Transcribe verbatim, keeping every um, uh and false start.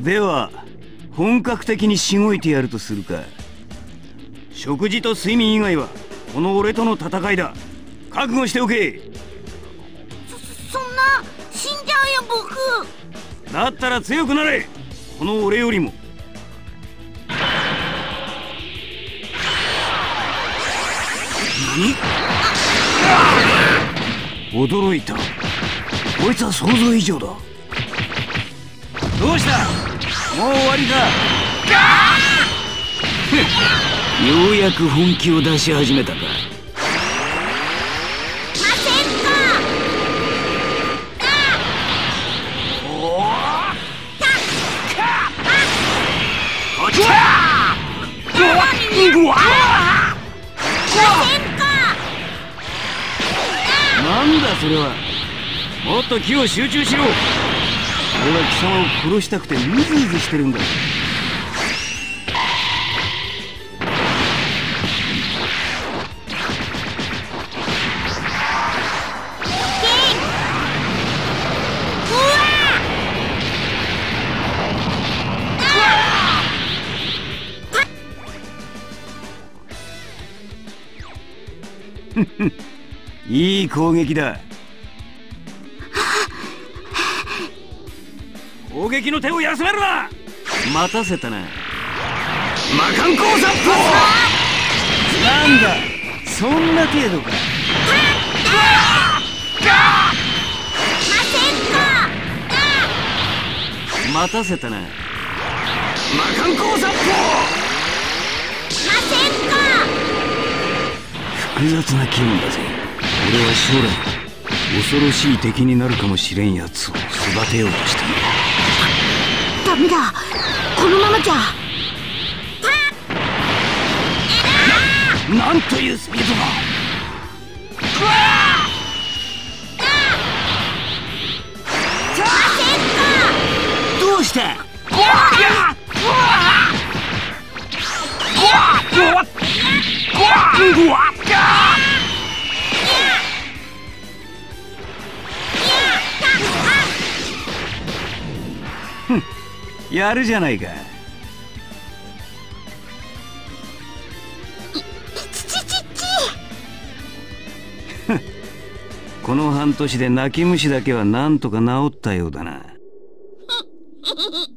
では本格的にしごいてやるとするか。食事と睡眠以外はこの俺との戦いだ。覚悟しておけ。 そ、そんな死んじゃうよ僕。 だったら強くなれ、この俺よりも。驚いた。こいつは想像以上だ。どうした、もう終わりか。ようやく本気を出し始めたか。 ませんか。 こっちだ。なんだそれは。もっと気を集中しろ。俺は貴様を殺したくてムズムズしてるんだ。いい攻撃だ。攻撃の手を休めるな。待たせたな。魔漢光殺法。なんだそんな程度か。待たせたな。魔漢光殺法。複雑な気分だぜ。俺は将来恐ろしい敵になるかもしれんやつを育てようとしている。 ダメだ、このままじゃ。 なんというスピードだ。どうした。やるじゃないか。この半年で泣き虫だけはなんとか治ったようだな。